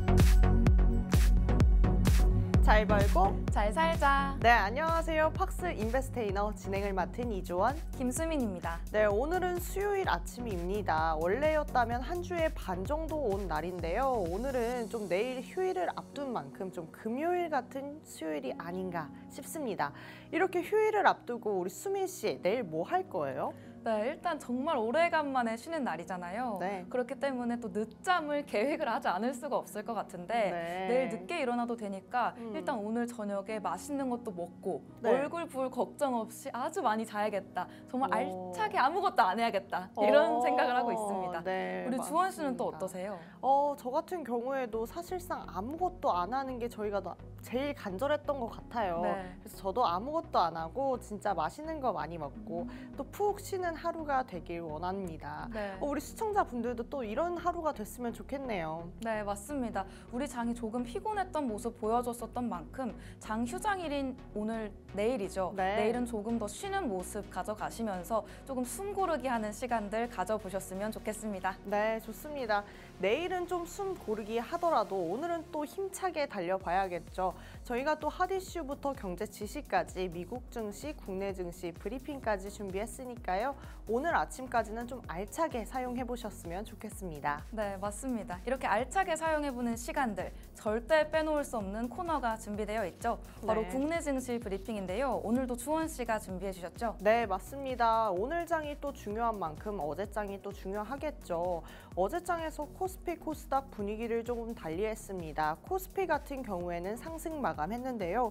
잘 벌고 잘 살자. 네, 안녕하세요. 팍스 인베스테이너 진행을 맡은 이조원 김수민입니다. 네, 오늘은 수요일 아침입니다. 원래였다면 한 주에 반 정도 온 날인데요. 오늘은 좀 내일 휴일을 앞둔 만큼 좀 금요일 같은 수요일이 아닌가 싶습니다. 이렇게 휴일을 앞두고 우리 수민 씨 내일 뭐 할 거예요? 네, 일단 정말 오래간만에 쉬는 날이잖아요. 네. 그렇기 때문에 또 늦잠을 계획을 하지 않을 수가 없을 것 같은데 네. 내일 늦게 일어나도 되니까 일단 오늘 저녁에 맛있는 것도 먹고 네. 얼굴 부을 걱정 없이 아주 많이 자야겠다. 정말 오. 알차게 아무것도 안 해야겠다. 이런 생각을 하고 있습니다. 네, 우리 주원 씨는 또 맞습니다. 어떠세요? 저 같은 경우에도 사실상 아무것도 안 하는 게 저희가 제일 간절했던 것 같아요. 네. 그래서 저도 아무것도 안 하고 진짜 맛있는 거 많이 먹고 또 푹 쉬는 하루가 되길 원합니다. 네. 우리 시청자분들도 또 이런 하루가 됐으면 좋겠네요. 네, 맞습니다. 우리 장이 조금 피곤했던 모습 보여줬었던 만큼 장 휴장일인 오늘 내일이죠. 네. 내일은 조금 더 쉬는 모습 가져가시면서 조금 숨 고르기 하는 시간들 가져보셨으면 좋겠습니다. 네, 좋습니다. 내일은 좀 숨 고르기 하더라도 오늘은 또 힘차게 달려봐야겠죠. 저희가 또 핫 이슈부터 경제 지시까지 미국 증시, 국내 증시 브리핑까지 준비했으니까요. 오늘 아침까지는 좀 알차게 사용해 보셨으면 좋겠습니다. 네, 맞습니다. 이렇게 알차게 사용해보는 시간들, 절대 빼놓을 수 없는 코너가 준비되어 있죠. 바로 네. 국내 증시 브리핑인데요. 오늘도 주원 씨가 준비해 주셨죠? 네, 맞습니다. 오늘 장이 또 중요한 만큼 어제 장이 또 중요하겠죠. 어제 장에서 코스피, 코스닥 분위기를 조금 달리했습니다. 코스피 같은 경우에는 상승 마감했는데요.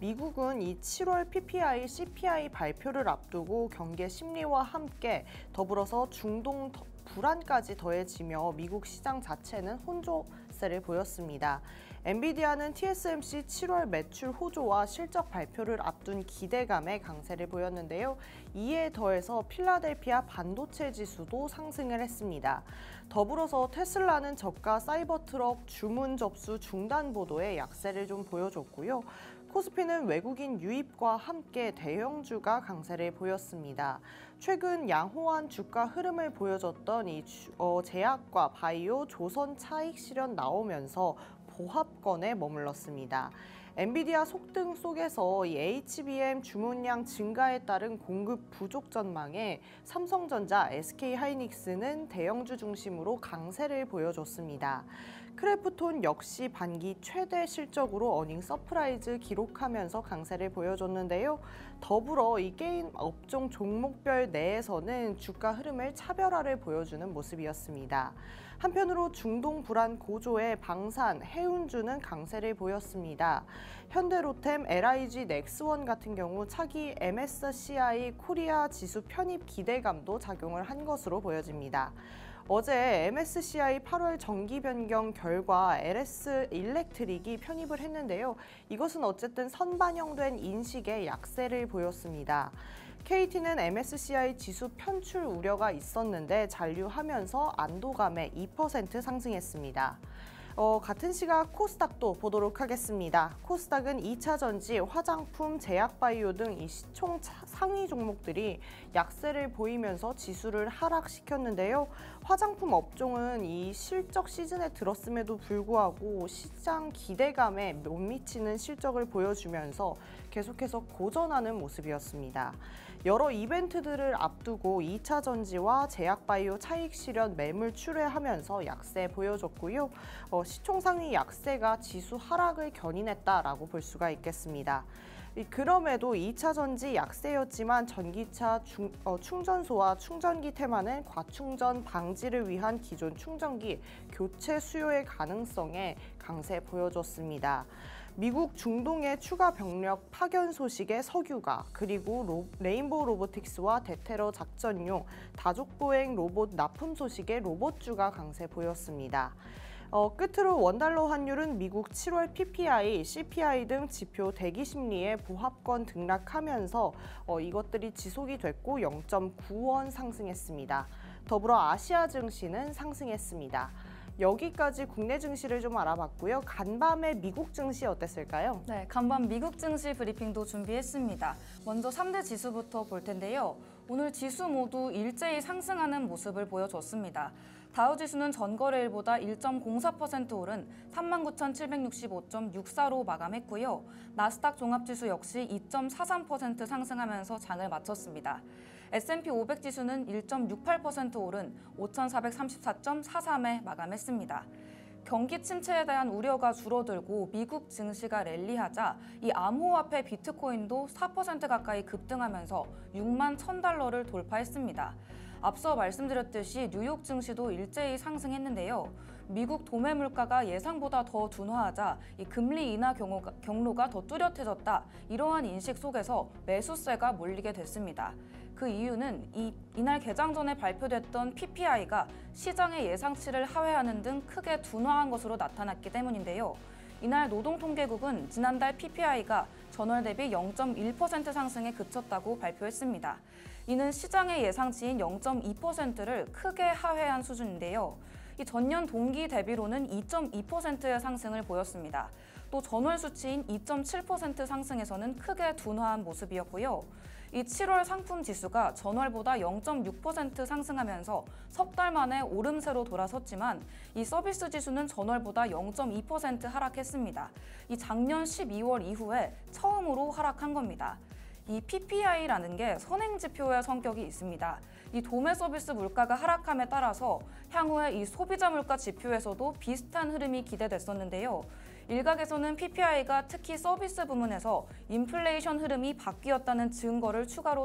미국은 이 7월 PPI, CPI 발표를 앞두고 경계 심리와 함께 더불어서 중동 불안까지 더해지며 미국 시장 자체는 혼조세를 보였습니다. 엔비디아는 TSMC 7월 매출 호조와 실적 발표를 앞둔 기대감에 강세를 보였는데요. 이에 더해서 필라델피아 반도체 지수도 상승을 했습니다. 더불어서 테슬라는 저가 사이버 트럭 주문 접수 중단 보도에 약세를 좀 보여줬고요. 코스피는 외국인 유입과 함께 대형주가 강세를 보였습니다. 최근 양호한 주가 흐름을 보여줬던 이 제약과 바이오, 조선 차익 실현 나오면서 보합권에 머물렀습니다. 엔비디아 속등 속에서 이 HBM 주문량 증가에 따른 공급 부족 전망에 삼성전자, SK하이닉스는 대형주 중심으로 강세를 보여줬습니다. 크래프톤 역시 반기 최대 실적으로 어닝 서프라이즈 기록하면서 강세를 보여줬는데요. 더불어 이 게임 업종 종목별 내에서는 주가 흐름을 차별화를 보여주는 모습이었습니다. 한편으로 중동 불안 고조의 방산, 해운주는 강세를 보였습니다. 현대로템, LIG, 넥스원 같은 경우 차기 MSCI 코리아 지수 편입 기대감도 작용을 한 것으로 보여집니다. 어제 MSCI 8월 정기 변경 결과 LS 일렉트릭이 편입을 했는데요. 이것은 어쨌든 선반영된 인식에 약세를 보였습니다. KT는 MSCI 지수 편출 우려가 있었는데 잔류하면서 안도감에 2% 상승했습니다. 같은 시각 코스닥도 보도록 하겠습니다. 코스닥은 2차 전지, 화장품, 제약바이오 등 이 시총 상위 종목들이 약세를 보이면서 지수를 하락시켰는데요. 화장품 업종은 이 실적 시즌에 들었음에도 불구하고 시장 기대감에 못 미치는 실적을 보여주면서 계속해서 고전하는 모습이었습니다. 여러 이벤트들을 앞두고 2차 전지와 제약바이오 차익 실현 매물 출회하면서 약세 보여줬고요. 시총 상위 약세가 지수 하락을 견인했다라고 볼 수가 있겠습니다. 그럼에도 2차 전지 약세였지만 전기차 충전소와 충전기 테마는 과충전 방지를 위한 기존 충전기 교체 수요의 가능성에 강세 보여줬습니다. 미국 중동의 추가 병력 파견 소식에 석유가, 그리고 레인보우 로보틱스와 대테러 작전용 다족보행 로봇 납품 소식에 로봇주가 강세 보였습니다. 끝으로 원달러 환율은 미국 7월 PPI, CPI 등 지표 대기 심리에 보합권 등락하면서 이것들이 지속이 됐고 0.9원 상승했습니다. 더불어 아시아 증시는 상승했습니다. 여기까지 국내 증시를 좀 알아봤고요. 간밤에 미국 증시 어땠을까요? 네, 간밤 미국 증시 브리핑도 준비했습니다. 먼저 3대 지수부터 볼 텐데요. 오늘 지수 모두 일제히 상승하는 모습을 보여줬습니다. 다우지수는 전거래일보다 1.04% 오른 39,765.64로 마감했고요. 나스닥 종합지수 역시 2.43% 상승하면서 장을 마쳤습니다. S&P 500 지수는 1.68% 오른 5,434.43에 마감했습니다. 경기 침체에 대한 우려가 줄어들고 미국 증시가 랠리하자 이 암호화폐 비트코인도 4% 가까이 급등하면서 6만 1,000달러를 돌파했습니다. 앞서 말씀드렸듯이 뉴욕 증시도 일제히 상승했는데요. 미국 도매 물가가 예상보다 더 둔화하자 이 금리 인하 경로가 더 뚜렷해졌다. 이러한 인식 속에서 매수세가 몰리게 됐습니다. 그 이유는 이날 개장 전에 발표됐던 PPI가 시장의 예상치를 하회하는 등 크게 둔화한 것으로 나타났기 때문인데요. 이날 노동통계국은 지난달 PPI가 전월 대비 0.1% 상승에 그쳤다고 발표했습니다. 이는 시장의 예상치인 0.2%를 크게 하회한 수준인데요. 이 전년 동기 대비로는 2.2%의 상승을 보였습니다. 또 전월 수치인 2.7% 상승에서는 크게 둔화한 모습이었고요. 이 7월 상품 지수가 전월보다 0.6% 상승하면서 석 달 만에 오름세로 돌아섰지만 이 서비스 지수는 전월보다 0.2% 하락했습니다. 이 작년 12월 이후에 처음으로 하락한 겁니다. 이 PPI라는 게 선행지표의 성격이 있습니다. 이 도매 서비스 물가가 하락함에 따라서 향후에 이 소비자 물가 지표에서도 비슷한 흐름이 기대됐었는데요. 일각에서는 PPI가 특히 서비스 부문에서 인플레이션 흐름이 바뀌었다는 증거를 추가로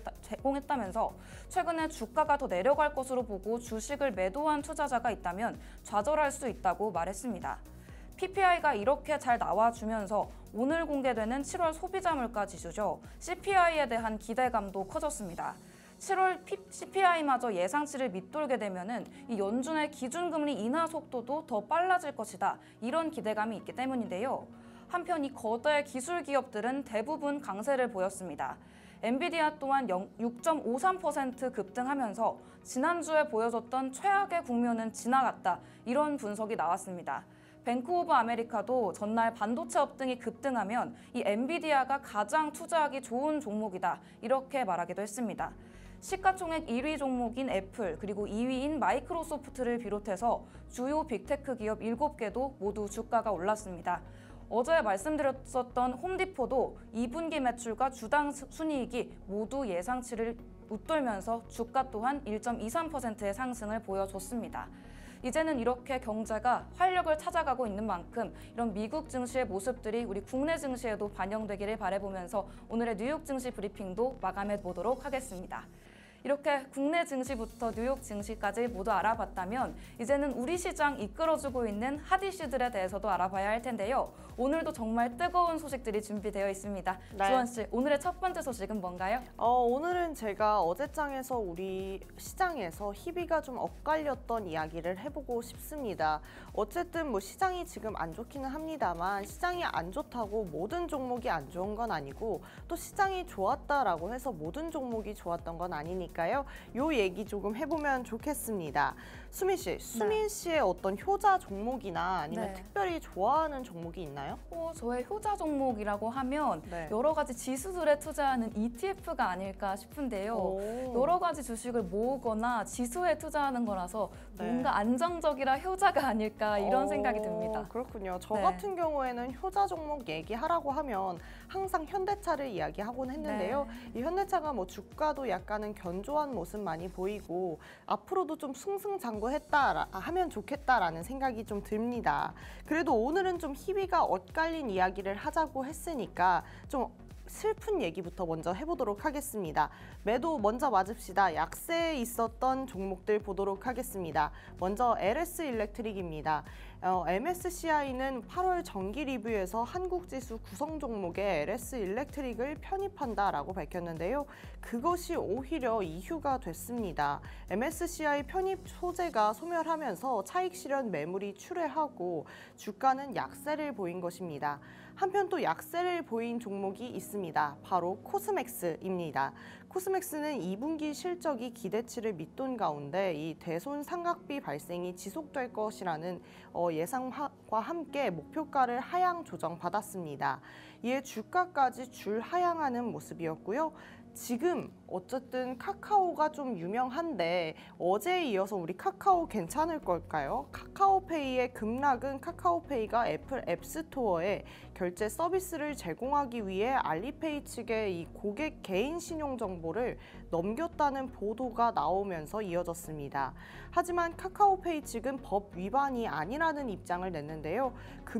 제공했다면서 최근에 주가가 더 내려갈 것으로 보고 주식을 매도한 투자자가 있다면 좌절할 수 있다고 말했습니다. PPI가 이렇게 잘 나와주면서 오늘 공개되는 7월 소비자 물가 지수죠. CPI에 대한 기대감도 커졌습니다. 7월 CPI마저 예상치를 밑돌게 되면은 이 연준의 기준금리 인하 속도도 더 빨라질 것이다. 이런 기대감이 있기 때문인데요. 한편 이 거대 기술 기업들은 대부분 강세를 보였습니다. 엔비디아 또한 6.53% 급등하면서 지난주에 보여줬던 최악의 국면은 지나갔다. 이런 분석이 나왔습니다. 뱅크 오브 아메리카도 전날 반도체 업등이 급등하면 이 엔비디아가 가장 투자하기 좋은 종목이다. 이렇게 말하기도 했습니다. 시가총액 1위 종목인 애플 그리고 2위인 마이크로소프트를 비롯해서 주요 빅테크 기업 7개도 모두 주가가 올랐습니다. 어제 말씀드렸었던 홈디포도 2분기 매출과 주당 순이익이 모두 예상치를 웃돌면서 주가 또한 1.23%의 상승을 보여줬습니다. 이제는 이렇게 경제가 활력을 찾아가고 있는 만큼 이런 미국 증시의 모습들이 우리 국내 증시에도 반영되기를 바라보면서 오늘의 뉴욕 증시 브리핑도 마감해 보도록 하겠습니다. 이렇게 국내 증시부터 뉴욕 증시까지 모두 알아봤다면 이제는 우리 시장 이끌어주고 있는 핫 이슈들에 대해서도 알아봐야 할 텐데요. 오늘도 정말 뜨거운 소식들이 준비되어 있습니다. 네. 주원 씨, 오늘의 첫 번째 소식은 뭔가요? 오늘은 제가 어제장에서 우리 시장에서 희비가 좀 엇갈렸던 이야기를 해보고 싶습니다. 어쨌든 뭐 시장이 지금 안 좋기는 합니다만 시장이 안 좋다고 모든 종목이 안 좋은 건 아니고 또 시장이 좋았다라고 해서 모든 종목이 좋았던 건 아니니까요. 요 얘기 조금 해보면 좋겠습니다. 수민 씨, 수민 씨의 어떤 효자 종목이나 아니면 네. 특별히 좋아하는 종목이 있나요? 저의 효자 종목이라고 하면 네. 여러 가지 지수들에 투자하는 ETF가 아닐까 싶은데요. 오. 여러 가지 주식을 모으거나 지수에 투자하는 거라서 네. 뭔가 안정적이라 효자가 아닐까 이런 생각이 듭니다. 그렇군요. 저 네. 같은 경우에는 효자 종목 얘기하라고 하면 항상 현대차를 이야기하곤 했는데요. 이 현대차가 뭐 주가도 약간은 견조한 모습 많이 보이고 앞으로도 좀 승승장구했다 하면 좋겠다라는 생각이 좀 듭니다. 그래도 오늘은 좀 희비가 엇갈린 이야기를 하자고 했으니까 좀 슬픈 얘기부터 먼저 해보도록 하겠습니다. 매도 먼저 맞읍시다. 약세에 있었던 종목들 보도록 하겠습니다. 먼저 LS 일렉트릭입니다. MSCI는 8월 정기 리뷰에서 한국지수 구성 종목에 LS 일렉트릭을 편입한다라고 밝혔는데요. 그것이 오히려 이유가 됐습니다. MSCI 편입 소재가 소멸하면서 차익 실현 매물이 출회하고 주가는 약세를 보인 것입니다. 한편 또 약세를 보인 종목이 있습니다. 바로 코스맥스입니다. 코스맥스는 2분기 실적이 기대치를 밑돈 가운데 이 대손 상각비 발생이 지속될 것이라는 예상과 함께 목표가를 하향 조정받았습니다. 이에 주가까지 줄 하향하는 모습이었고요. 지금 어쨌든 카카오가 좀 유명한데 어제에 이어서 우리 카카오 괜찮을 걸까요? 카카오페이의 급락은 카카오페이가 애플 앱스토어에 결제 서비스를 제공하기 위해 알리페이 측에 이 고객 개인 신용 정보를 넘겼다는 보도가 나오면서 이어졌습니다. 하지만 카카오페이 측은 법 위반이 아니라는 입장을 냈는데요.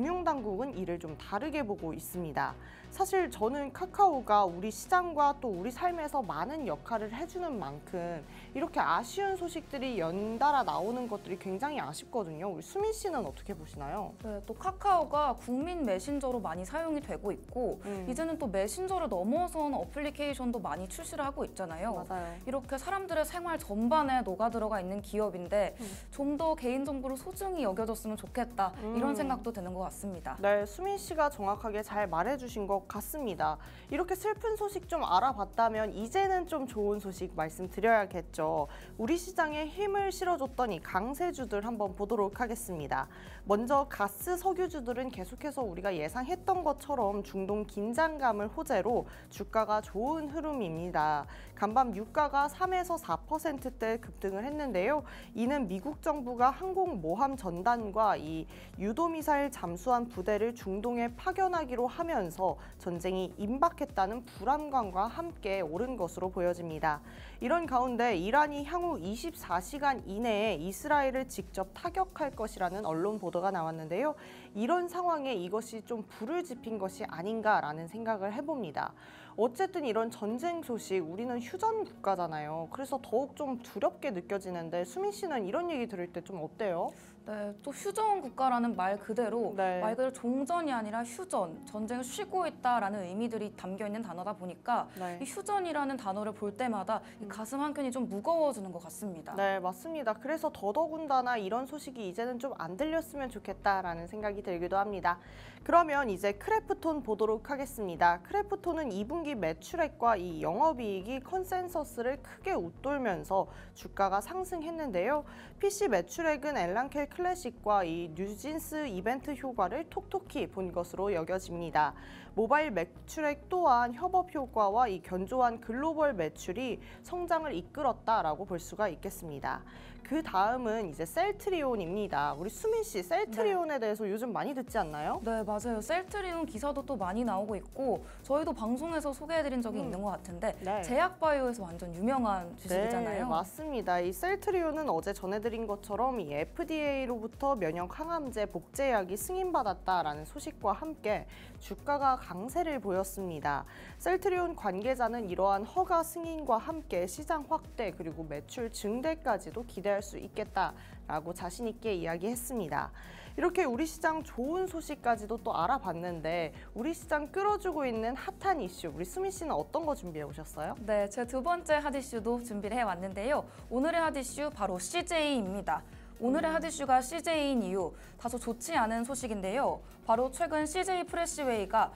금융당국은 이를 좀 다르게 보고 있습니다. 사실 저는 카카오가 우리 시장과 또 우리 삶에서 많은 역할을 해주는 만큼 이렇게 아쉬운 소식들이 연달아 나오는 것들이 굉장히 아쉽거든요. 우리 수민 씨는 어떻게 보시나요? 네, 또 카카오가 국민 메신저로 많이 사용이 되고 있고 이제는 또 메신저를 넘어선 어플리케이션도 많이 출시를 하고 있잖아요. 맞아요. 이렇게 사람들의 생활 전반에 녹아들어가 있는 기업인데 좀 더 개인정보를 소중히 여겨줬으면 좋겠다 이런 생각도 드는 것 같습니다. 네, 수민 씨가 정확하게 잘 말해주신 것 같습니다. 이렇게 슬픈 소식 좀 알아봤다면 이제는 좀 좋은 소식 말씀드려야겠죠. 우리 시장에 힘을 실어줬던 이 강세주들 한번 보도록 하겠습니다. 먼저 가스 석유주들은 계속해서 우리가 예상했던 것처럼 중동 긴장감을 호재로 주가가 좋은 흐름입니다. 간밤 유가가 3에서 4%대 급등을 했는데요. 이는 미국 정부가 항공모함 전단과 이 유도미사일 잠수함 부대를 중동에 파견하기로 하면서 전쟁이 임박했다는 불안감과 함께 오른 것으로 보여집니다. 이런 가운데 이란이 향후 24시간 이내에 이스라엘을 직접 타격할 것이라는 언론 보도가 나왔는데요. 이런 상황에 이것이 좀 불을 지핀 것이 아닌가라는 생각을 해봅니다. 어쨌든 이런 전쟁 소식, 우리는 휴전 국가잖아요. 그래서 더욱 좀 두렵게 느껴지는데 수민 씨는 이런 얘기 들을 때 좀 어때요? 네, 또 휴전 국가라는 말 그대로 네. 말 그대로 종전이 아니라 휴전, 전쟁을 쉬고 있다라는 의미들이 담겨 있는 단어다 보니까 네. 이 휴전이라는 단어를 볼 때마다 이 가슴 한켠이 좀 무거워지는 것 같습니다. 네, 맞습니다. 그래서 더더군다나 이런 소식이 이제는 좀 안 들렸으면 좋겠다라는 생각이 들기도 합니다. 그러면 이제 크래프톤 보도록 하겠습니다. 크래프톤은 2분기 매출액과 이 영업이익이 컨센서스를 크게 웃돌면서 주가가 상승했는데요. PC 매출액은 엘란켈 클래식과 이 뉴진스 이벤트 효과를 톡톡히 본 것으로 여겨집니다. 모바일 매출액 또한 협업 효과와 이 견조한 글로벌 매출이 성장을 이끌었다라고 볼 수가 있겠습니다. 그 다음은 이제 셀트리온입니다. 우리 수민 씨, 셀트리온에 대해서 요즘 많이 듣지 않나요? 네, 맞아요. 셀트리온 기사도 또 많이 나오고 있고 저희도 방송에서 소개해드린 적이 있는 것 같은데 네. 제약바이오에서 완전 유명한 주식이잖아요. 네, 맞습니다. 이 셀트리온은 어제 전해드린 것처럼 이 FDA로부터 면역 항암제 복제약이 승인받았다라는 소식과 함께 주가가 강세를 보였습니다. 셀트리온 관계자는 이러한 허가 승인과 함께 시장 확대 그리고 매출 증대까지도 기대할 수 있겠다라고 자신 있게 이야기했습니다. 이렇게 우리 시장 좋은 소식까지도 또 알아봤는데 우리 시장 끌어주고 있는 핫한 이슈, 우리 수민 씨는 어떤 거 준비해 오셨어요? 네, 제 두 번째 핫이슈도 준비를 해왔는데요. 오늘의 핫이슈 바로 CJ입니다. 오늘의 핫이슈가 CJ인 이유, 다소 좋지 않은 소식인데요. 바로 최근 CJ 프레시웨이가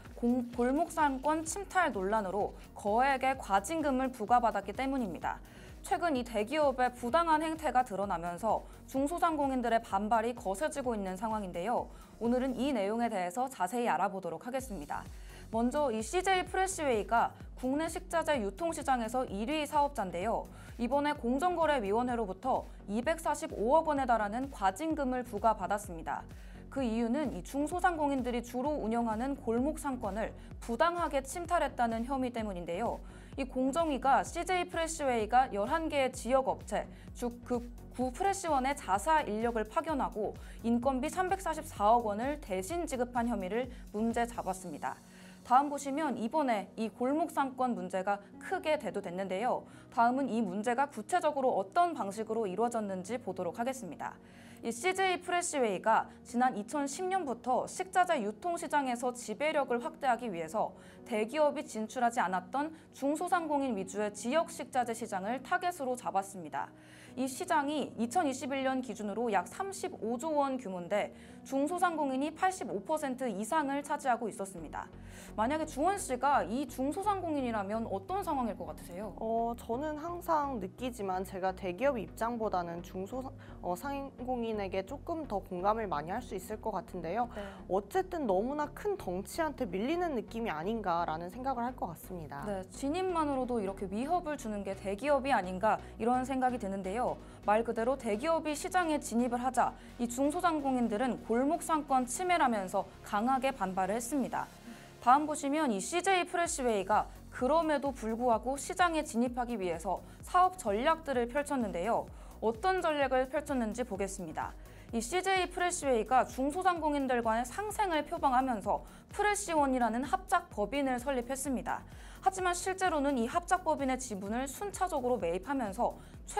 골목상권 침탈 논란으로 거액의 과징금을 부과받았기 때문입니다. 최근 이 대기업의 부당한 행태가 드러나면서 중소상공인들의 반발이 거세지고 있는 상황인데요. 오늘은 이 내용에 대해서 자세히 알아보도록 하겠습니다. 먼저 이 CJ 프레시웨이가 국내 식자재 유통시장에서 1위 사업자인데요. 이번에 공정거래위원회로부터 245억 원에 달하는 과징금을 부과받았습니다. 그 이유는 이 중소상공인들이 주로 운영하는 골목 상권을 부당하게 침탈했다는 혐의 때문인데요. 이 공정위가 CJ 프레시웨이가 11개의 지역 업체, 즉 그 구 프레시원의 자사 인력을 파견하고 인건비 344억 원을 대신 지급한 혐의를 문제 잡았습니다. 다음 보시면 이번에 이 골목 상권 문제가 크게 대두됐는데요. 다음은 이 문제가 구체적으로 어떤 방식으로 이루어졌는지 보도록 하겠습니다. 이 CJ 프레시웨이가 지난 2010년부터 식자재 유통시장에서 지배력을 확대하기 위해서 대기업이 진출하지 않았던 중소상공인 위주의 지역 식자재 시장을 타겟으로 잡았습니다. 이 시장이 2021년 기준으로 약 35조 원 규모인데 중소상공인이 85% 이상을 차지하고 있었습니다. 만약에 주원 씨가 이 중소상공인이라면 어떤 상황일 것 같으세요? 저는 항상 느끼지만 제가 대기업 입장보다는 중소상공인에게 조금 더 공감을 많이 할 수 있을 것 같은데요. 네. 어쨌든 너무나 큰 덩치한테 밀리는 느낌이 아닌가라는 생각을 할 것 같습니다. 네, 진입만으로도 이렇게 위협을 주는 게 대기업이 아닌가 이런 생각이 드는데요. 말 그대로 대기업이 시장에 진입을 하자 이 중소상공인들은 골목 상권 침해라면서 강하게 반발을 했습니다. 다음 보시면 이 CJ 프레시웨이가 그럼에도 불구하고 시장에 진입하기 위해서 사업 전략들을 펼쳤는데요. 어떤 전략을 펼쳤는지 보겠습니다. 이 CJ 프레시웨이가 중소상공인들과의 상생을 표방하면서 프레시원이라는 합작 법인을 설립했습니다. 하지만 실제로는 이 합작 법인의 지분을 순차적으로 매입하면서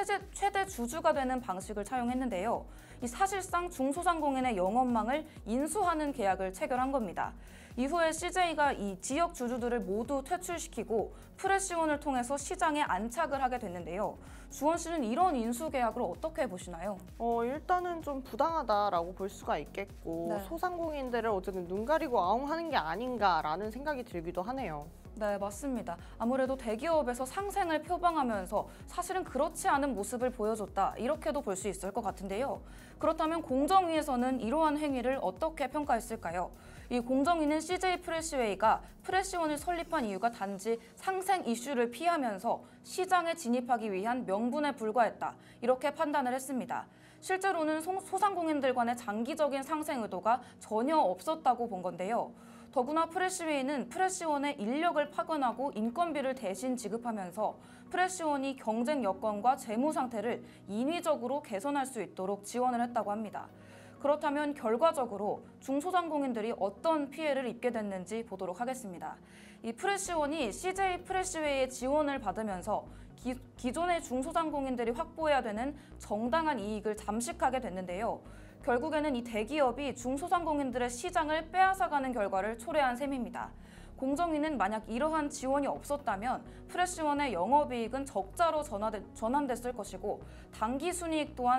최대 주주가 되는 방식을 차용했는데요. 이 사실상 중소상공인의 영업망을 인수하는 계약을 체결한 겁니다. 이후에 CJ가 이 지역 주주들을 모두 퇴출시키고 프레시원을 통해서 시장에 안착을 하게 됐는데요. 주원 씨는 이런 인수 계약을 어떻게 보시나요? 일단은 좀 부당하다라고 볼 수가 있겠고 네. 소상공인들을 어쨌든 눈 가리고 아웅하는 게 아닌가라는 생각이 들기도 하네요. 네, 맞습니다. 아무래도 대기업에서 상생을 표방하면서 사실은 그렇지 않은 모습을 보여줬다, 이렇게도 볼 수 있을 것 같은데요. 그렇다면 공정위에서는 이러한 행위를 어떻게 평가했을까요? 이 공정위는 CJ 프레시웨이가 프레시원을 설립한 이유가 단지 상생 이슈를 피하면서 시장에 진입하기 위한 명분에 불과했다, 이렇게 판단을 했습니다. 실제로는 소상공인들 간의 장기적인 상생 의도가 전혀 없었다고 본 건데요. 더구나 프레시웨이는 프레시원의 인력을 파견하고 인건비를 대신 지급하면서 프레시원이 경쟁 여건과 재무 상태를 인위적으로 개선할 수 있도록 지원을 했다고 합니다. 그렇다면 결과적으로 중소상공인들이 어떤 피해를 입게 됐는지 보도록 하겠습니다. 이 프레시원이 CJ 프레시웨이의 지원을 받으면서 기존의 중소상공인들이 확보해야 되는 정당한 이익을 잠식하게 됐는데요. 결국에는 이 대기업이 중소상공인들의 시장을 빼앗아가는 결과를 초래한 셈입니다. 공정위는 만약 이러한 지원이 없었다면 프레시원의 영업이익은 적자로 전환됐을 것이고 당기 순이익 또한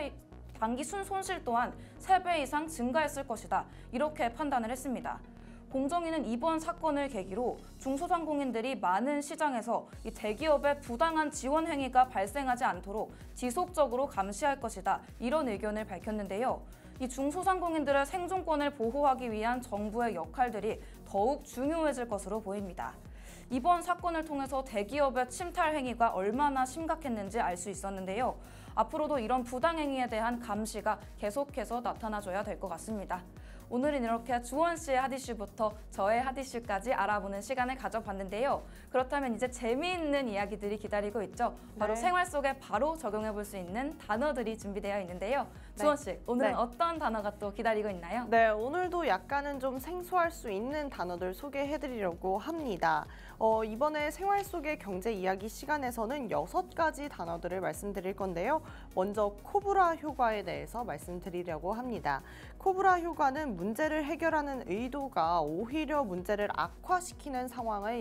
당기 순손실 또한 3배 이상 증가했을 것이다, 이렇게 판단을 했습니다. 공정위는 이번 사건을 계기로 중소상공인들이 많은 시장에서 이 대기업의 부당한 지원 행위가 발생하지 않도록 지속적으로 감시할 것이다, 이런 의견을 밝혔는데요. 이 중소상공인들의 생존권을 보호하기 위한 정부의 역할들이 더욱 중요해질 것으로 보입니다. 이번 사건을 통해서 대기업의 침탈 행위가 얼마나 심각했는지 알 수 있었는데요. 앞으로도 이런 부당행위에 대한 감시가 계속해서 나타나줘야 될 것 같습니다. 오늘은 이렇게 주원 씨의 핫이슈부터 저의 핫이슈까지 알아보는 시간을 가져봤는데요. 그렇다면 이제 재미있는 이야기들이 기다리고 있죠. 바로 네. 생활 속에 바로 적용해 볼 수 있는 단어들이 준비되어 있는데요. 주원 씨, 오늘은 네. 어떤 단어가 또 기다리고 있나요? 네, 오늘도 약간은 좀 생소할 수 있는 단어들 소개해드리려고 합니다. 이번에 생활 속의 경제 이야기 시간에서는 6가지 단어들을 말씀드릴 건데요. 먼저 코브라 효과에 대해서 말씀드리려고 합니다. 코브라 효과는 문제를 해결하는 의도가 오히려 문제를 악화시키는 상황을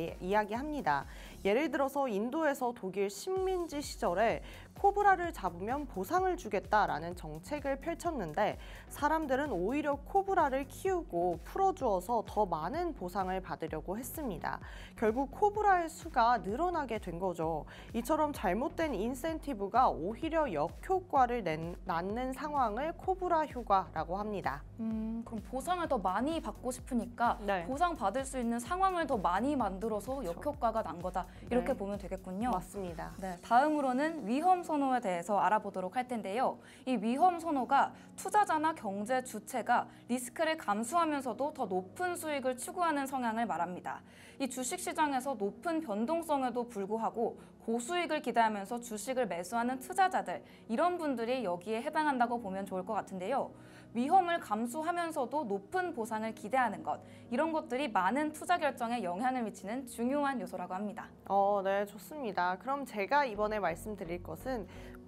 이야기합니다. 예를 들어서 인도에서 독일 식민지 시절에 코브라를 잡으면 보상을 주겠다라는 정책을 펼쳤는데 사람들은 오히려 코브라를 키우고 풀어주어서 더 많은 보상을 받으려고 했습니다. 결국 코브라의 수가 늘어나게 된 거죠. 이처럼 잘못된 인센티브가 오히려 역효과를 낳는 상황을 코브라 효과라고 합니다. 그럼 보상을 더 많이 받고 싶으니까 네. 보상 받을 수 있는 상황을 더 많이 만들어서 그렇죠. 역효과가 난 거다, 이렇게 네. 보면 되겠군요. 맞습니다. 네, 다음으로는 위험 선호에 대해서 알아보도록 할 텐데요. 이 위험 선호가 투자자나 경제 주체가 리스크를 감수하면서도 더 높은 수익을 추구하는 성향을 말합니다. 이 주식시장에서 높은 변동성에도 불구하고 고수익을 기대하면서 주식을 매수하는 투자자들, 이런 분들이 여기에 해당한다고 보면 좋을 것 같은데요. 위험을 감수하면서도 높은 보상을 기대하는 것, 이런 것들이 많은 투자 결정에 영향을 미치는 중요한 요소라고 합니다. 네, 좋습니다. 그럼 제가 이번에 말씀드릴 것은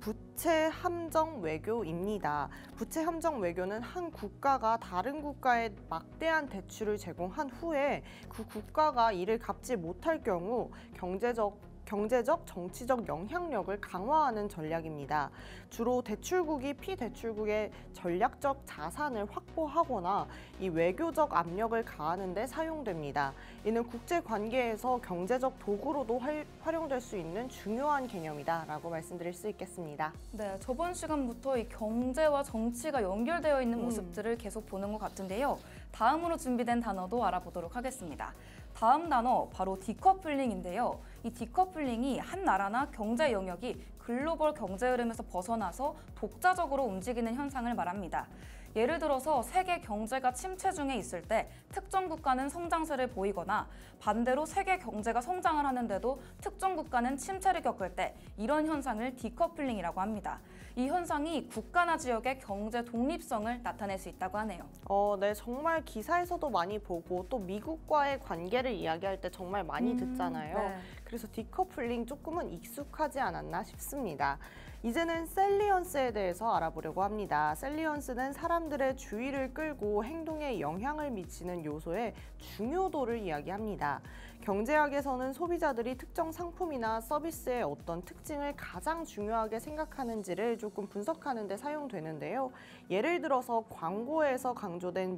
부채 함정 외교입니다. 부채 함정 외교는 한 국가가 다른 국가에 막대한 대출을 제공한 후에 그 국가가 이를 갚지 못할 경우 경제적 경제적, 정치적 영향력을 강화하는 전략입니다. 주로 대출국이 피대출국의 전략적 자산을 확보하거나 이 외교적 압력을 가하는 데 사용됩니다. 이는 국제 관계에서 경제적 도구로도 활용될 수 있는 중요한 개념이다라고 말씀드릴 수 있겠습니다. 네, 저번 시간부터 이 경제와 정치가 연결되어 있는 모습들을 계속 보는 것 같은데요. 다음으로 준비된 단어도 알아보도록 하겠습니다. 다음 단어 바로 디커플링인데요. 이 디커플링이 한 나라나 경제 영역이 글로벌 경제 흐름에서 벗어나서 독자적으로 움직이는 현상을 말합니다. 예를 들어서 세계 경제가 침체 중에 있을 때 특정 국가는 성장세를 보이거나 반대로 세계 경제가 성장을 하는데도 특정 국가는 침체를 겪을 때 이런 현상을 디커플링이라고 합니다. 이 현상이 국가나 지역의 경제 독립성을 나타낼 수 있다고 하네요. 네, 정말 기사에서도 많이 보고 또 미국과의 관계를 이야기할 때 정말 많이 듣잖아요. 네. 그래서 디커플링 조금은 익숙하지 않았나 싶습니다. 이제는 셀리언스에 대해서 알아보려고 합니다. 셀리언스는 사람들의 주의를 끌고 행동에 영향을 미치는 요소의 중요도를 이야기합니다. 경제학에서는 소비자들이 특정 상품이나 서비스의 어떤 특징을 가장 중요하게 생각하는지를 조금 분석하는 데 사용되는데요. 예를 들어서 광고에서 강조된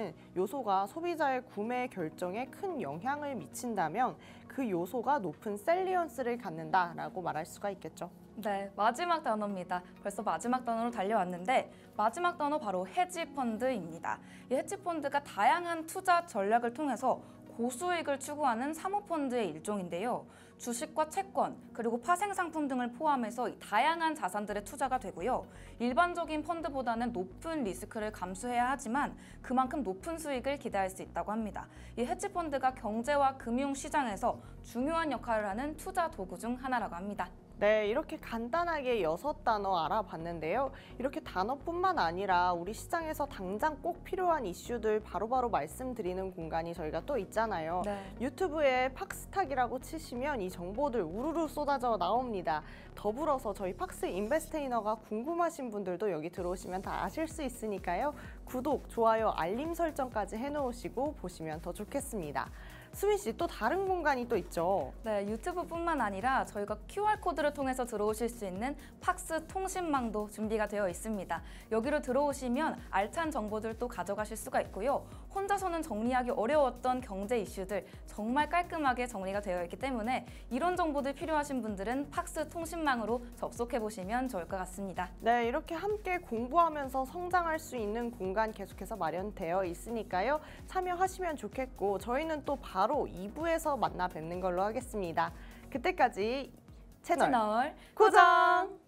요소가 소비자의 구매 결정에 큰 영향을 미친다면 그 요소가 높은 셀리언스를 갖는다라고 말할 수가 있겠죠. 네, 마지막 단어입니다. 벌써 마지막 단어로 달려왔는데 마지막 단어 바로 헤지펀드입니다. 이 헤지펀드가 다양한 투자 전략을 통해서 고수익을 추구하는 사모펀드의 일종인데요. 주식과 채권, 그리고 파생상품 등을 포함해서 다양한 자산들의 투자가 되고요. 일반적인 펀드보다는 높은 리스크를 감수해야 하지만 그만큼 높은 수익을 기대할 수 있다고 합니다. 이 헤지펀드가 경제와 금융시장에서 중요한 역할을 하는 투자 도구 중 하나라고 합니다. 네, 이렇게 간단하게 6단어 알아봤는데요. 이렇게 단어뿐만 아니라 우리 시장에서 당장 꼭 필요한 이슈들 바로바로 말씀드리는 공간이 저희가 또 있잖아요. 네. 유튜브에 팍스탁이라고 치시면 이 정보들 우르르 쏟아져 나옵니다. 더불어서 저희 팍스 인베스테이너가 궁금하신 분들도 여기 들어오시면 다 아실 수 있으니까요. 구독, 좋아요, 알림 설정까지 해놓으시고 보시면 더 좋겠습니다. 수민 씨, 또 다른 공간이 또 있죠? 네, 유튜브뿐만 아니라 저희가 QR코드를 통해서 들어오실 수 있는 팍스 통신망도 준비가 되어 있습니다. 여기로 들어오시면 알찬 정보들도 가져가실 수가 있고요. 혼자서는 정리하기 어려웠던 경제 이슈들 정말 깔끔하게 정리가 되어 있기 때문에 이런 정보들 필요하신 분들은 팍스 통신망으로 접속해 보시면 좋을 것 같습니다. 네, 이렇게 함께 공부하면서 성장할 수 있는 공간 계속해서 마련되어 있으니까요. 참여하시면 좋겠고 저희는 또 바로 2부에서 만나 뵙는 걸로 하겠습니다. 그때까지 채널 고정!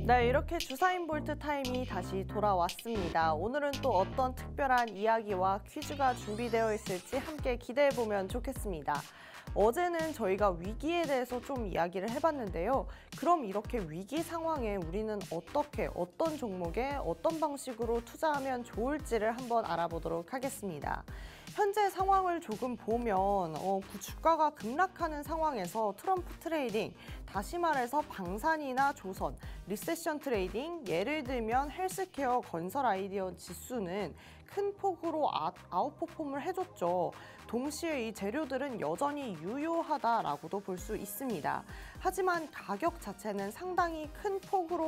네, 이렇게 주사인 볼트 타임이 다시 돌아왔습니다. 오늘은 또 어떤 특별한 이야기와 퀴즈가 준비되어 있을지 함께 기대해보면 좋겠습니다. 어제는 저희가 위기에 대해서 좀 이야기를 해봤는데요. 그럼 이렇게 위기 상황에 우리는 어떻게, 어떤 종목에 어떤 방식으로 투자하면 좋을지를 한번 알아보도록 하겠습니다. 현재 상황을 조금 보면 주가가 급락하는 상황에서 트럼프 트레이딩, 다시 말해서 방산이나 조선, 리세션 트레이딩, 예를 들면 헬스케어, 건설 아이디어 지수는 큰 폭으로 아웃퍼폼을 해줬죠. 동시에 이 재료들은 여전히 유효하다라고도 볼 수 있습니다. 하지만 가격 자체는 상당히 큰 폭으로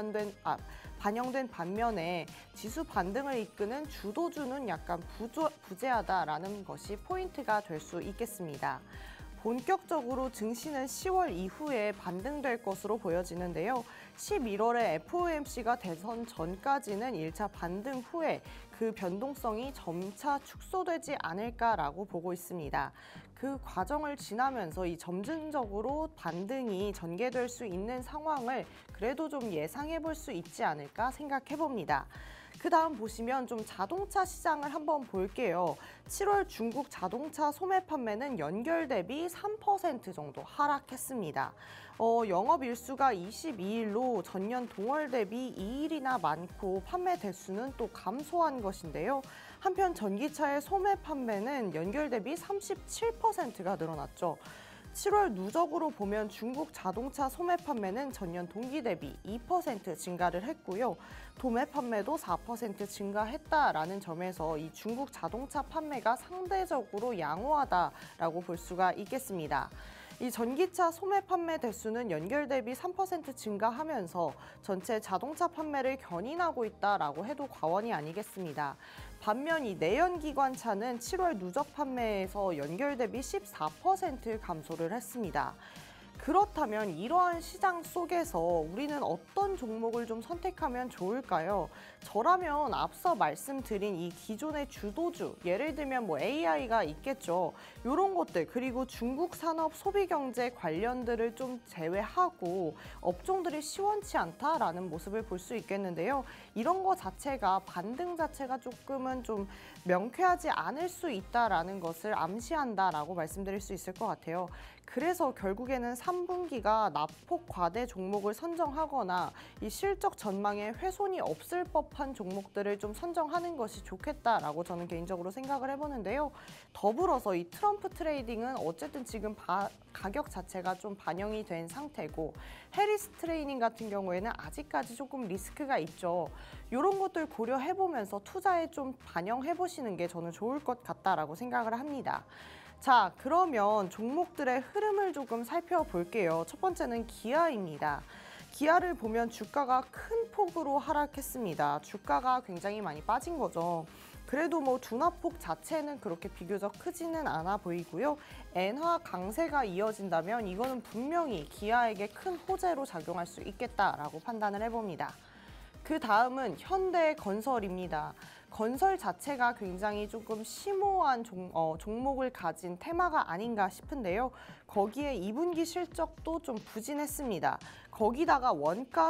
반영된 반면에 지수 반등을 이끄는 주도주는 약간 부재하다라는 것이 포인트가 될 수 있겠습니다. 본격적으로 증시는 10월 이후에 반등될 것으로 보여지는데요. 11월에 FOMC가 대선 전까지는 1차 반등 후에 그 변동성이 점차 축소되지 않을까라고 보고 있습니다. 그 과정을 지나면서 이 점진적으로 반등이 전개될 수 있는 상황을 그래도 좀 예상해 볼 수 있지 않을까 생각해 봅니다. 그 다음 보시면 좀 자동차 시장을 한번 볼게요. 7월 중국 자동차 소매 판매는 연결 대비 3% 정도 하락했습니다. 영업 일수가 22일로 전년 동월 대비 2일이나 많고 판매 대수는 또 감소한 것인데요. 한편 전기차의 소매 판매는 연결 대비 37%가 늘어났죠. 7월 누적으로 보면 중국 자동차 소매 판매는 전년 동기 대비 2% 증가를 했고요. 도매 판매도 4% 증가했다라는 점에서 이 중국 자동차 판매가 상대적으로 양호하다라고 볼 수가 있겠습니다. 이 전기차 소매 판매 대수는 연결 대비 3% 증가하면서 전체 자동차 판매를 견인하고 있다라고 해도 과언이 아니겠습니다. 반면 이 내연기관차는 7월 누적 판매에서 연결 대비 14% 감소를 했습니다. 그렇다면 이러한 시장 속에서 우리는 어떤 종목을 좀 선택하면 좋을까요? 저라면 앞서 말씀드린 이 기존의 주도주, 예를 들면 뭐 AI가 있겠죠. 이런 것들, 그리고 중국 산업 소비 경제 관련들을 좀 제외하고 업종들이 시원치 않다라는 모습을 볼 수 있겠는데요. 이런 거 자체가 반등 자체가 조금은 좀 명쾌하지 않을 수 있다라는 것을 암시한다라고 말씀드릴 수 있을 것 같아요. 그래서 결국에는 3분기가 낙폭 과대 종목을 선정하거나 이 실적 전망에 훼손이 없을 법한 종목들을 좀 선정하는 것이 좋겠다라고 저는 개인적으로 생각을 해보는데요. 더불어서 이 트럼프 트레이딩은 어쨌든 지금 가격 자체가 좀 반영이 된 상태고 해리스 트레이닝 같은 경우에는 아직까지 조금 리스크가 있죠. 이런 것들 고려해보면서 투자에 좀 반영해보시는 게 저는 좋을 것 같다라고 생각을 합니다. 자, 그러면 종목들의 흐름을 조금 살펴볼게요. 첫 번째는 기아입니다. 기아를 보면 주가가 큰 폭으로 하락했습니다. 주가가 굉장히 많이 빠진 거죠. 그래도 뭐 둔화폭 자체는 그렇게 비교적 크지는 않아 보이고요. 엔화 강세가 이어진다면 이거는 분명히 기아에게 큰 호재로 작용할 수 있겠다라고 판단을 해봅니다. 그 다음은 현대건설입니다. 건설 자체가 굉장히 조금 심오한 종목을 가진 테마가 아닌가 싶은데요. 거기에 2분기 실적도 좀 부진했습니다. 거기다가 원가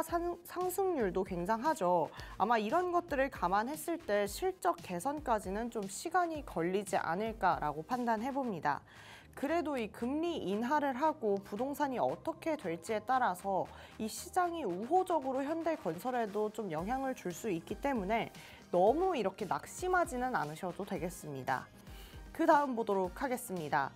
상승률도 굉장하죠. 아마 이런 것들을 감안했을 때 실적 개선까지는 좀 시간이 걸리지 않을까라고 판단해 봅니다. 그래도 이 금리 인하를 하고 부동산이 어떻게 될지에 따라서 이 시장이 우호적으로 현대건설에도 좀 영향을 줄 수 있기 때문에 너무 이렇게 낙심하지는 않으셔도 되겠습니다. 그 다음 보도록 하겠습니다.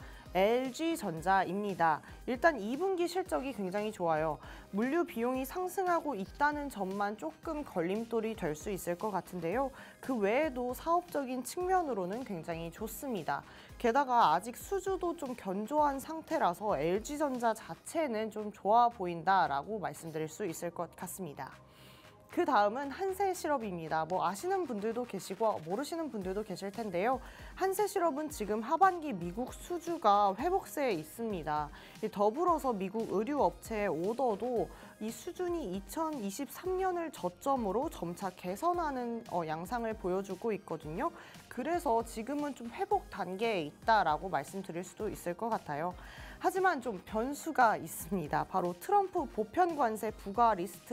LG전자입니다. 일단 2분기 실적이 굉장히 좋아요. 물류 비용이 상승하고 있다는 점만 조금 걸림돌이 될 수 있을 것 같은데요. 그 외에도 사업적인 측면으로는 굉장히 좋습니다. 게다가 아직 수주도 좀 견조한 상태라서 LG전자 자체는 좀 좋아 보인다라고 말씀드릴 수 있을 것 같습니다. 그 다음은 한세실업입니다. 뭐 아시는 분들도 계시고 모르시는 분들도 계실 텐데요. 한세실업은 지금 하반기 미국 수주가 회복세에 있습니다. 더불어서 미국 의류업체의 오더도 이 수준이 2023년을 저점으로 점차 개선하는 양상을 보여주고 있거든요. 그래서 지금은 좀 회복 단계에 있다라고 말씀드릴 수도 있을 것 같아요. 하지만 좀 변수가 있습니다. 바로 트럼프 보편 관세 부과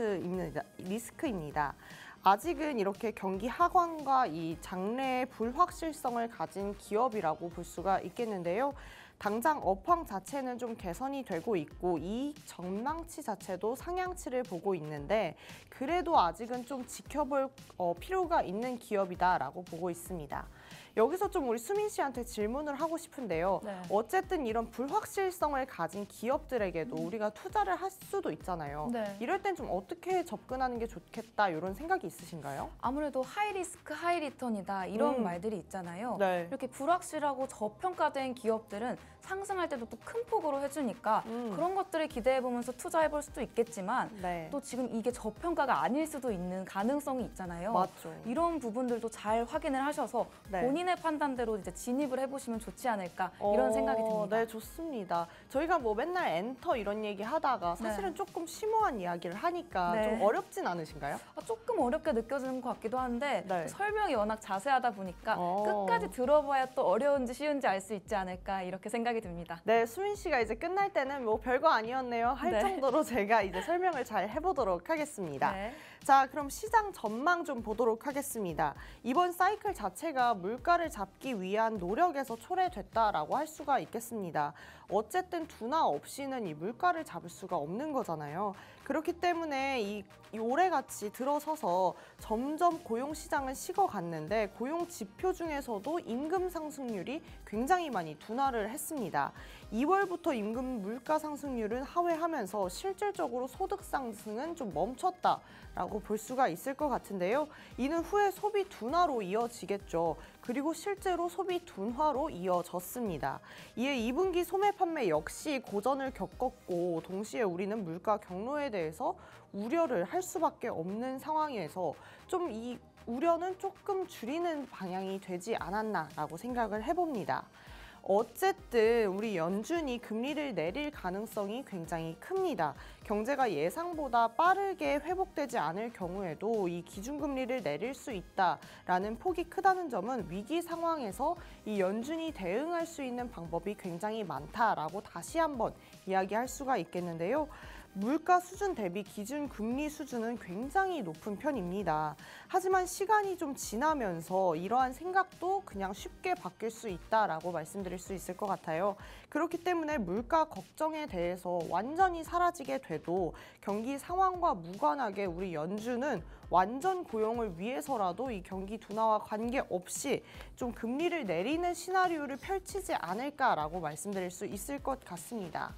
리스크입니다. 아직은 이렇게 경기 하강과 이 장래의 불확실성을 가진 기업이라고 볼 수가 있겠는데요. 당장 업황 자체는 좀 개선이 되고 있고 이익 전망치 자체도 상향치를 보고 있는데 그래도 아직은 좀 지켜볼 필요가 있는 기업이다라고 보고 있습니다. 여기서 좀 우리 수민 씨한테 질문을 하고 싶은데요. 네. 어쨌든 이런 불확실성을 가진 기업들에게도 우리가 투자를 할 수도 있잖아요. 네. 이럴 땐 좀 어떻게 접근하는 게 좋겠다 이런 생각이 있으신가요? 아무래도 하이 리스크 하이 리턴이다 이런 말들이 있잖아요. 네. 이렇게 불확실하고 저평가된 기업들은 상승할 때도 또 큰 폭으로 해주니까 그런 것들을 기대해보면서 투자해볼 수도 있겠지만 네. 또 지금 이게 저평가가 아닐 수도 있는 가능성이 있잖아요. 맞죠. 이런 부분들도 잘 확인을 하셔서 네. 본인의 판단대로 이제 진입을 해보시면 좋지 않을까 이런 생각이 듭니다. 네, 좋습니다. 저희가 뭐 맨날 엔터 이런 얘기 하다가 사실은 조금 심오한 이야기를 하니까 네. 좀 어렵진 않으신가요? 조금 어렵게 느껴지는 것 같기도 한데 네. 또 설명이 워낙 자세하다 보니까 끝까지 들어봐야 또 어려운지 쉬운지 알 수 있지 않을까 이렇게 생각이 듭니다. 네, 수민 씨가 이제 끝날 때는 뭐 별거 아니었네요 할 네. 정도로 제가 이제 설명을 잘 해보도록 하겠습니다. 네. 자, 그럼 시장 전망 좀 보도록 하겠습니다. 이번 사이클 자체가 물가를 잡기 위한 노력에서 초래됐다라고 할 수가 있겠습니다. 어쨌든 둔화 없이는 이 물가를 잡을 수가 없는 거잖아요. 그렇기 때문에 이 올해같이 들어서서 점점 고용 시장은 식어갔는데 고용 지표 중에서도 임금 상승률이 굉장히 많이 둔화를 했습니다. 2월부터 임금 물가 상승률은 하회하면서 실질적으로 소득 상승은 좀 멈췄다라고 볼 수가 있을 것 같은데요. 이는 후에 소비 둔화로 이어지겠죠. 그리고 실제로 소비 둔화로 이어졌습니다. 이에 2분기 소매 판매 역시 고전을 겪었고 동시에 우리는 물가 경로에 대해서 우려를 할 수밖에 없는 상황에서 좀 이 우려는 조금 줄이는 방향이 되지 않았나라고 생각을 해봅니다. 어쨌든 우리 연준이 금리를 내릴 가능성이 굉장히 큽니다. 경제가 예상보다 빠르게 회복되지 않을 경우에도 이 기준금리를 내릴 수 있다라는 폭이 크다는 점은 위기 상황에서 이 연준이 대응할 수 있는 방법이 굉장히 많다라고 다시 한번 이야기할 수가 있겠는데요. 물가 수준 대비 기준 금리 수준은 굉장히 높은 편입니다. 하지만 시간이 좀 지나면서 이러한 생각도 그냥 쉽게 바뀔 수 있다라고 말씀드릴 수 있을 것 같아요. 그렇기 때문에 물가 걱정에 대해서 완전히 사라지게 돼도 경기 상황과 무관하게 우리 연준은 완전 고용을 위해서라도 이 경기 둔화와 관계없이 좀 금리를 내리는 시나리오를 펼치지 않을까라고 말씀드릴 수 있을 것 같습니다.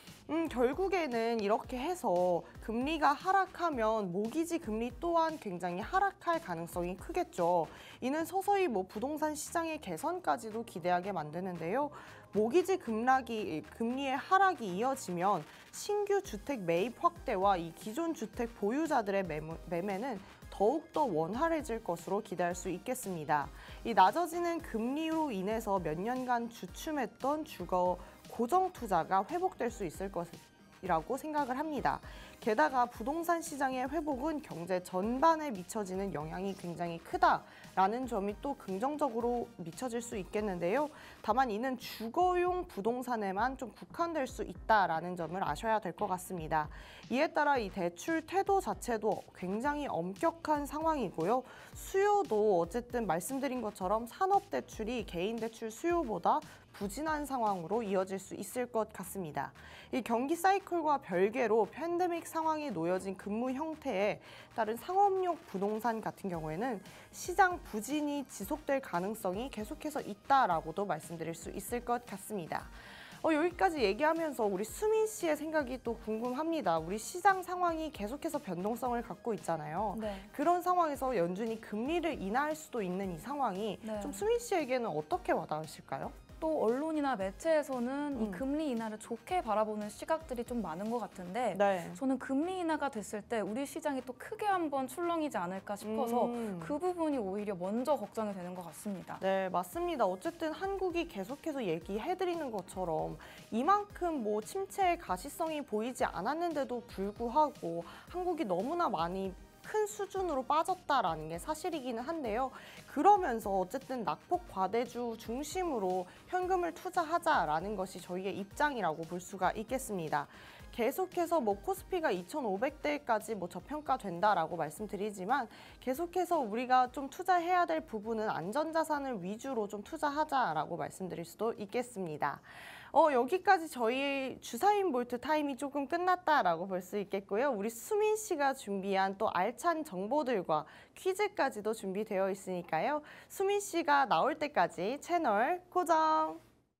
결국에는 이렇게 해서 금리가 하락하면 모기지 금리 또한 굉장히 하락할 가능성이 크겠죠. 이는 서서히 부동산 시장의 개선까지도 기대하게 만드는데요. 모기지 금리의 하락이 이어지면 신규 주택 매입 확대와 이 기존 주택 보유자들의 매매는 더욱더 원활해질 것으로 기대할 수 있겠습니다. 이 낮아지는 금리로 인해서 몇 년간 주춤했던 주거 고정 투자가 회복될 수 있을 것이라고 생각을 합니다. 게다가 부동산 시장의 회복은 경제 전반에 미쳐지는 영향이 굉장히 크다라는 점이 또 긍정적으로 미쳐질 수 있겠는데요. 다만 이는 주거용 부동산에만 좀 국한될 수 있다라는 점을 아셔야 될 것 같습니다. 이에 따라 이 대출 태도 자체도 굉장히 엄격한 상황이고요. 수요도 어쨌든 말씀드린 것처럼 산업 대출이 개인 대출 수요보다 부진한 상황으로 이어질 수 있을 것 같습니다. 이 경기 사이클과 별개로 팬데믹 상황이 놓여진 근무 형태에 따른 상업용 부동산 같은 경우에는 시장 부진이 지속될 가능성이 계속해서 있다라고도 말씀드릴 수 있을 것 같습니다. 여기까지 얘기하면서 우리 수민 씨의 생각이 또 궁금합니다. 우리 시장 상황이 계속해서 변동성을 갖고 있잖아요. 네. 그런 상황에서 연준이 금리를 인하할 수도 있는 이 상황이 네. 좀 수민 씨에게는 어떻게 와닿으실까요? 또 언론이나 매체에서는 이 금리 인하를 좋게 바라보는 시각들이 좀 많은 것 같은데 네. 저는 금리 인하가 됐을 때 우리 시장이 또 크게 한번 출렁이지 않을까 싶어서 그 부분이 오히려 먼저 걱정이 되는 것 같습니다. 네, 맞습니다. 어쨌든 한국이 계속해서 얘기해드리는 것처럼 이만큼 침체의 가시성이 보이지 않았는데도 불구하고 한국이 너무나 많이 큰 수준으로 빠졌다라는 게 사실이기는 한데요. 그러면서 어쨌든 낙폭 과대주 중심으로 현금을 투자하자라는 것이 저희의 입장이라고 볼 수가 있겠습니다. 계속해서 코스피가 2,500대까지 저평가된다라고 말씀드리지만 계속해서 우리가 좀 투자해야 될 부분은 안전자산을 위주로 좀 투자하자라고 말씀드릴 수도 있겠습니다. 여기까지 저희 주사인 볼트 타임이 조금 끝났다라고 볼 수 있겠고요. 우리 수민 씨가 준비한 또 알찬 정보들과 퀴즈까지도 준비되어 있으니까요. 수민 씨가 나올 때까지 채널 고정!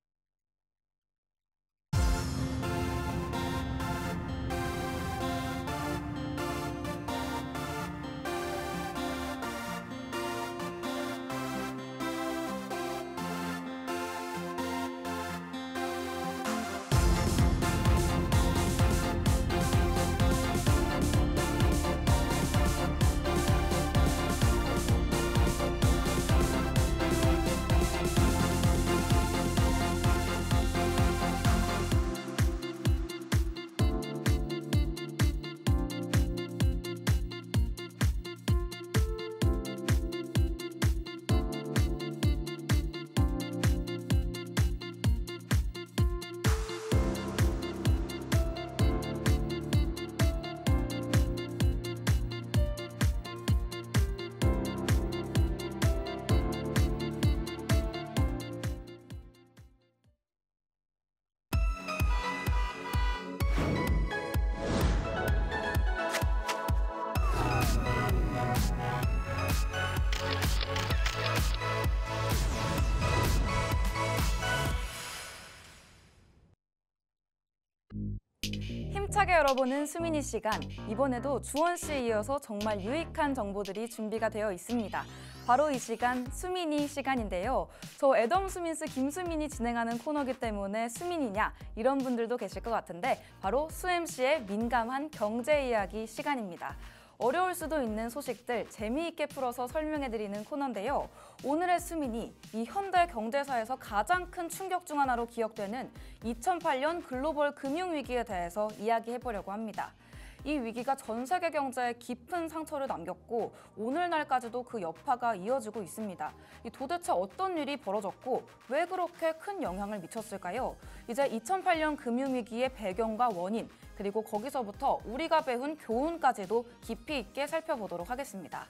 힘차게 열어보는 수민이 시간. 이번에도 주원 씨에 이어서 정말 유익한 정보들이 준비가 되어 있습니다. 바로 이 시간 수민이 시간인데요. 저 애덤 수민스 김수민이 진행하는 코너기 때문에 수민이냐 이런 분들도 계실 것 같은데 바로 수MC의 민감한 경제 이야기 시간입니다. 어려울 수도 있는 소식들 재미있게 풀어서 설명해드리는 코너인데요. 오늘의 수민이 이 현대 경제사에서 가장 큰 충격 중 하나로 기억되는 2008년 글로벌 금융위기에 대해서 이야기해보려고 합니다. 이 위기가 전 세계 경제에 깊은 상처를 남겼고 오늘날까지도 그 여파가 이어지고 있습니다. 도대체 어떤 일이 벌어졌고 왜 그렇게 큰 영향을 미쳤을까요? 이제 2008년 금융위기의 배경과 원인, 그리고 거기서부터 우리가 배운 교훈까지도 깊이 있게 살펴보도록 하겠습니다.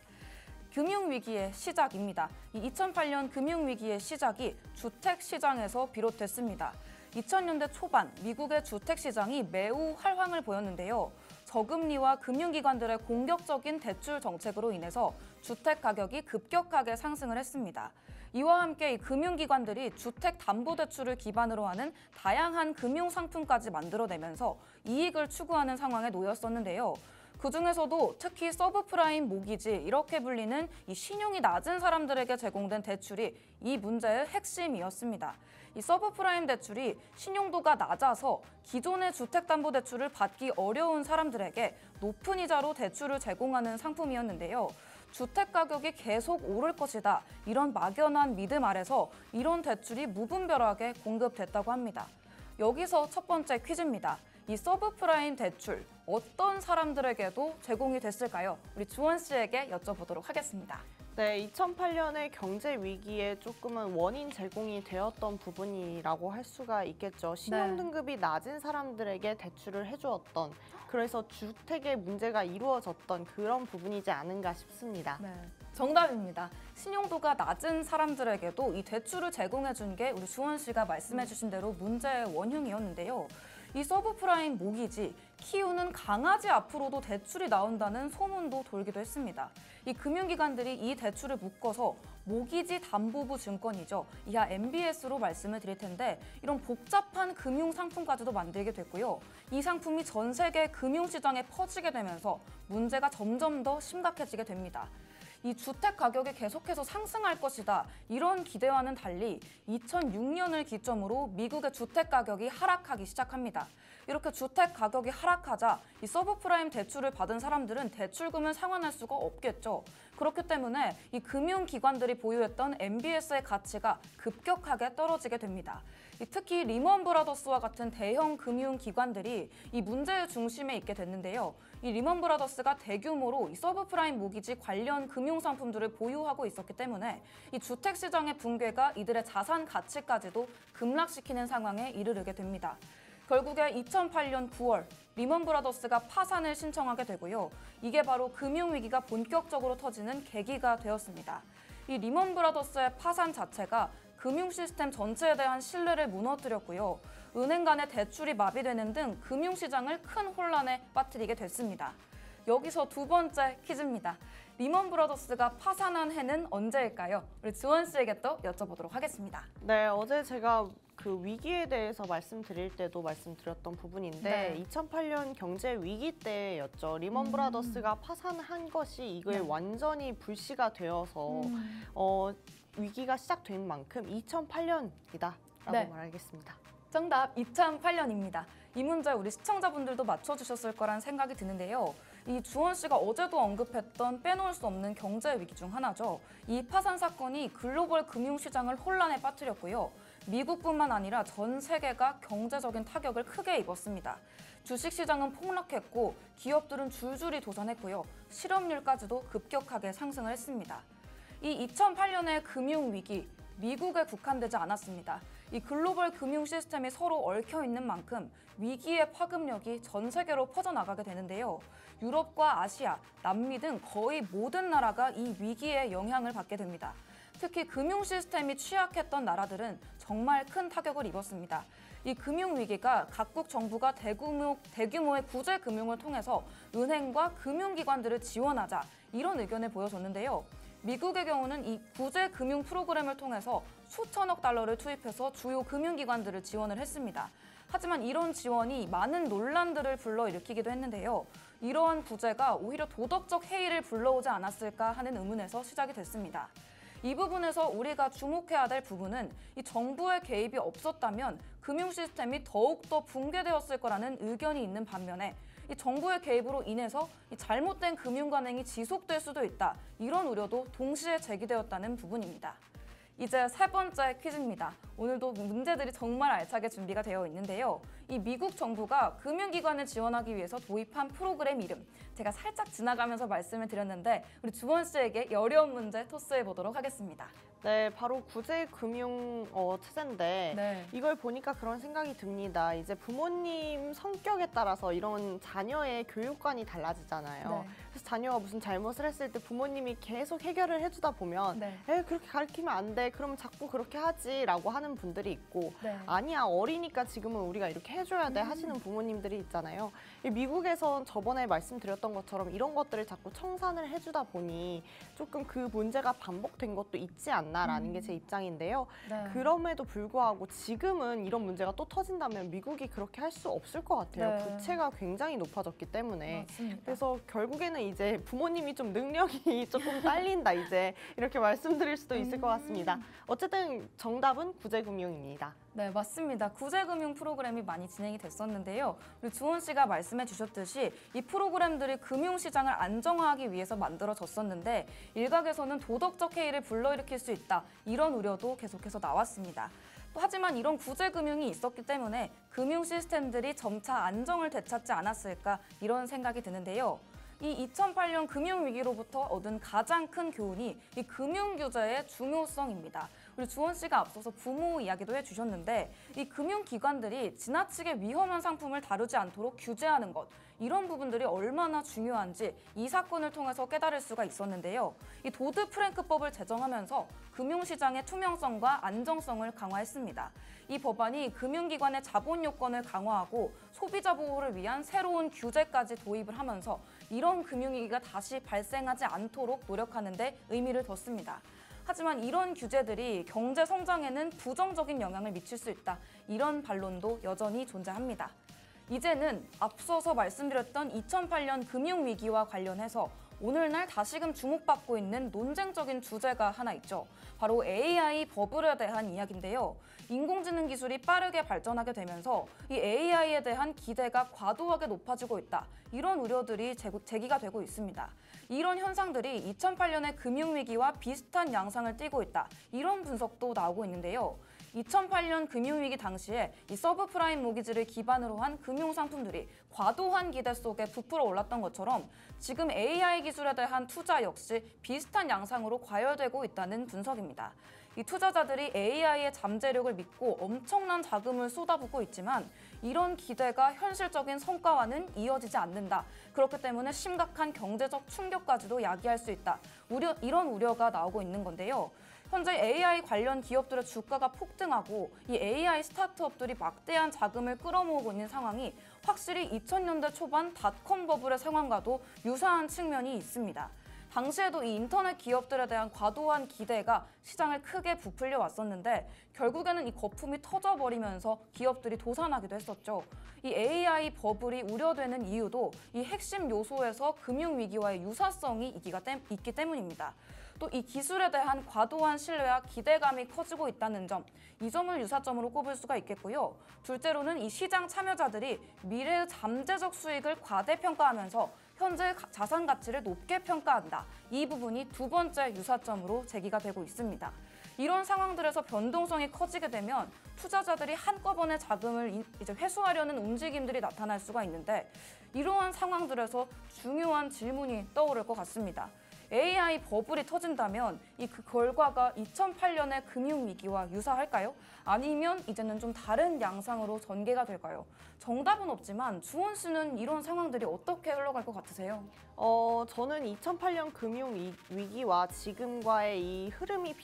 금융위기의 시작입니다. 2008년 금융위기의 시작이 주택시장에서 비롯됐습니다. 2000년대 초반 미국의 주택시장이 매우 활황을 보였는데요. 저금리와 금융기관들의 공격적인 대출 정책으로 인해서 주택 가격이 급격하게 상승을 했습니다. 이와 함께 이 금융기관들이 주택담보대출을 기반으로 하는 다양한 금융상품까지 만들어내면서 이익을 추구하는 상황에 놓였었는데요. 그중에서도 특히 서브프라임 모기지 이렇게 불리는 이 신용이 낮은 사람들에게 제공된 대출이 이 문제의 핵심이었습니다. 이 서브프라임 대출이 신용도가 낮아서 기존의 주택담보대출을 받기 어려운 사람들에게 높은 이자로 대출을 제공하는 상품이었는데요. 주택 가격이 계속 오를 것이다. 이런 막연한 믿음 아래서 이런 대출이 무분별하게 공급됐다고 합니다. 여기서 첫 번째 퀴즈입니다. 이 서브프라임 대출 어떤 사람들에게도 제공이 됐을까요? 우리 주원 씨에게 여쭤보도록 하겠습니다. 네, 2008년의 경제 위기에 조금은 원인 제공이 되었던 부분이라고 할 수가 있겠죠. 신용 등급이 낮은 사람들에게 대출을 해주었던, 그래서 주택의 문제가 이루어졌던 그런 부분이지 않은가 싶습니다. 네, 정답입니다. 신용도가 낮은 사람들에게도 이 대출을 제공해 준 게 우리 주원 씨가 말씀해 주신 대로 문제의 원흉이었는데요. 이 서브프라임 모기지, 키우는 강아지 앞으로도 대출이 나온다는 소문도 돌기도 했습니다. 이 금융기관들이 이 대출을 묶어서 모기지 담보부 증권이죠. 이하 MBS로 말씀을 드릴 텐데 이런 복잡한 금융상품까지도 만들게 됐고요. 이 상품이 전 세계 금융시장에 퍼지게 되면서 문제가 점점 더 심각해지게 됩니다. 이 주택 가격이 계속해서 상승할 것이다. 이런 기대와는 달리 2006년을 기점으로 미국의 주택 가격이 하락하기 시작합니다. 이렇게 주택 가격이 하락하자 이 서브프라임 대출을 받은 사람들은 대출금을 상환할 수가 없겠죠. 그렇기 때문에 이 금융기관들이 보유했던 MBS의 가치가 급격하게 떨어지게 됩니다. 특히 리먼 브라더스와 같은 대형 금융기관들이 이 문제의 중심에 있게 됐는데요. 이 리먼 브라더스가 대규모로 이 서브프라임 모기지 관련 금융상품들을 보유하고 있었기 때문에 이 주택시장의 붕괴가 이들의 자산 가치까지도 급락시키는 상황에 이르게 됩니다. 결국에 2008년 9월 리먼 브라더스가 파산을 신청하게 되고요. 이게 바로 금융위기가 본격적으로 터지는 계기가 되었습니다. 이 리먼 브라더스의 파산 자체가 금융 시스템 전체에 대한 신뢰를 무너뜨렸고요. 은행 간의 대출이 마비되는 등 금융시장을 큰 혼란에 빠뜨리게 됐습니다. 여기서 두 번째 퀴즈입니다. 리먼 브라더스가 파산한 해는 언제일까요? 우리 주원 씨에게 또 여쭤보도록 하겠습니다. 네, 어제 제가 그 위기에 대해서 말씀드릴 때도 말씀드렸던 부분인데 네. 2008년 경제 위기 때였죠. 리먼 브라더스가 파산한 것이 이거에 네. 완전히 불씨가 되어서 위기가 시작된 만큼 2008년이다라고 네. 말하겠습니다. 정답 2008년입니다. 이 문제 우리 시청자분들도 맞춰주셨을 거란 생각이 드는데요. 이 주원 씨가 어제도 언급했던 빼놓을 수 없는 경제 위기 중 하나죠. 이 파산 사건이 글로벌 금융시장을 혼란에 빠뜨렸고요. 미국뿐만 아니라 전 세계가 경제적인 타격을 크게 입었습니다. 주식시장은 폭락했고 기업들은 줄줄이 도산했고요. 실업률까지도 급격하게 상승을 했습니다. 이 2008년의 금융위기, 미국에 국한되지 않았습니다. 이 글로벌 금융 시스템이 서로 얽혀 있는 만큼 위기의 파급력이 전 세계로 퍼져나가게 되는데요. 유럽과 아시아, 남미 등 거의 모든 나라가 이 위기에 영향을 받게 됩니다. 특히 금융 시스템이 취약했던 나라들은 정말 큰 타격을 입었습니다. 이 금융위기가 각국 정부가 대규모의 구제 금융을 통해서 은행과 금융기관들을 지원하자 이런 의견을 보여줬는데요. 미국의 경우는 이 구제 금융 프로그램을 통해서 수천억 달러를 투입해서 주요 금융기관들을 지원을 했습니다. 하지만 이런 지원이 많은 논란들을 불러일으키기도 했는데요. 이러한 구제가 오히려 도덕적 해이를 불러오지 않았을까 하는 의문에서 시작이 됐습니다. 이 부분에서 우리가 주목해야 될 부분은 이 정부의 개입이 없었다면 금융 시스템이 더욱더 붕괴되었을 거라는 의견이 있는 반면에 이 정부의 개입으로 인해서 이 잘못된 금융 관행이 지속될 수도 있다. 이런 우려도 동시에 제기되었다는 부분입니다. 이제 세 번째 퀴즈입니다. 오늘도 문제들이 정말 알차게 준비가 되어 있는데요. 이 미국 정부가 금융기관을 지원하기 위해서 도입한 프로그램 이름. 제가 살짝 지나가면서 말씀을 드렸는데 우리 주원 씨에게 어려운 문제 토스해 보도록 하겠습니다. 네, 바로 구제금융 체제인데 네. 이걸 보니까 그런 생각이 듭니다. 이제 부모님 성격에 따라서 이런 자녀의 교육관이 달라지잖아요. 네. 그래서 자녀가 무슨 잘못을 했을 때 부모님이 계속 해결을 해주다 보면 네. 그렇게 가르치면 안 돼. 그러면 자꾸 그렇게 하지라고 하는 분들이 있고 네. 아니야, 어리니까 지금은 우리가 이렇게 해줘야 돼 하시는 부모님들이 있잖아요. 이 미국에선 저번에 말씀드렸던 것처럼 이런 것들을 자꾸 청산을 해주다 보니 조금 그 문제가 반복된 것도 있지 않나라는 게 제 입장인데요. 네. 그럼에도 불구하고 지금은 이런 문제가 또 터진다면 미국이 그렇게 할 수 없을 것 같아요. 네. 부채가 굉장히 높아졌기 때문에. 맞습니다. 그래서 결국에는 이제 부모님이 좀 능력이 조금 딸린다 이제 이렇게 말씀드릴 수도 있을 것 같습니다. 어쨌든 정답은 구제금융입니다. 네, 맞습니다. 구제금융 프로그램이 많이 진행이 됐었는데요. 우리 주원 씨가 말씀해 주셨듯이 이 프로그램들이 금융시장을 안정화하기 위해서 만들어졌었는데 일각에서는 도덕적 해이를 불러일으킬 수 있다. 이런 우려도 계속해서 나왔습니다. 또 하지만 이런 구제금융이 있었기 때문에 금융 시스템들이 점차 안정을 되찾지 않았을까 이런 생각이 드는데요. 이 2008년 금융위기로부터 얻은 가장 큰 교훈이 이 금융규제의 중요성입니다. 우리 주원 씨가 앞서서 부모 이야기도 해주셨는데 이 금융기관들이 지나치게 위험한 상품을 다루지 않도록 규제하는 것 이런 부분들이 얼마나 중요한지 이 사건을 통해서 깨달을 수가 있었는데요. 이 도드-프랭크법을 제정하면서 금융시장의 투명성과 안정성을 강화했습니다. 이 법안이 금융기관의 자본 요건을 강화하고 소비자 보호를 위한 새로운 규제까지 도입을 하면서 이런 금융위기가 다시 발생하지 않도록 노력하는 데 의미를 뒀습니다. 하지만 이런 규제들이 경제 성장에는 부정적인 영향을 미칠 수 있다. 이런 반론도 여전히 존재합니다. 이제는 앞서서 말씀드렸던 2008년 금융위기와 관련해서 오늘날 다시금 주목받고 있는 논쟁적인 주제가 하나 있죠. 바로 AI 버블에 대한 이야기인데요. 인공지능 기술이 빠르게 발전하게 되면서 이 AI에 대한 기대가 과도하게 높아지고 있다. 이런 우려들이 제기가 되고 있습니다. 이런 현상들이 2008년의 금융위기와 비슷한 양상을 띠고 있다. 이런 분석도 나오고 있는데요. 2008년 금융위기 당시에 이 서브프라임 모기지를 기반으로 한 금융상품들이 과도한 기대 속에 부풀어 올랐던 것처럼 지금 AI 기술에 대한 투자 역시 비슷한 양상으로 과열되고 있다는 분석입니다. 이 투자자들이 AI의 잠재력을 믿고 엄청난 자금을 쏟아붓고 있지만 이런 기대가 현실적인 성과와는 이어지지 않는다. 그렇기 때문에 심각한 경제적 충격까지도 야기할 수 있다. 이런 우려가 나오고 있는 건데요. 현재 AI 관련 기업들의 주가가 폭등하고 이 AI 스타트업들이 막대한 자금을 끌어모으고 있는 상황이 확실히 2000년대 초반 닷컴 버블의 상황과도 유사한 측면이 있습니다. 당시에도 이 인터넷 기업들에 대한 과도한 기대가 시장을 크게 부풀려 왔었는데 결국에는 이 거품이 터져버리면서 기업들이 도산하기도 했었죠. 이 AI 버블이 우려되는 이유도 이 핵심 요소에서 금융위기와의 유사성이 있기 때문입니다. 또 이 기술에 대한 과도한 신뢰와 기대감이 커지고 있다는 점, 이 점을 유사점으로 꼽을 수가 있겠고요. 둘째로는 이 시장 참여자들이 미래의 잠재적 수익을 과대평가하면서 현재 자산 가치를 높게 평가한다. 이 부분이 두 번째 유사점으로 제기가 되고 있습니다. 이런 상황들에서 변동성이 커지게 되면 투자자들이 한꺼번에 자금을 이제 회수하려는 움직임들이 나타날 수가 있는데 이러한 상황들에서 중요한 질문이 떠오를 것 같습니다. AI 버블이 터진다면 그 결과가 2008년의 금융위기와 유사할까요? 아니면 이제는 좀 다른 양상으로 전개가 될까요? 정답은 없지만 주원 씨는 이런 상황들이 어떻게 흘러갈 것 같으세요? 저는 2008년 금융위기와 지금과의 이 흐름이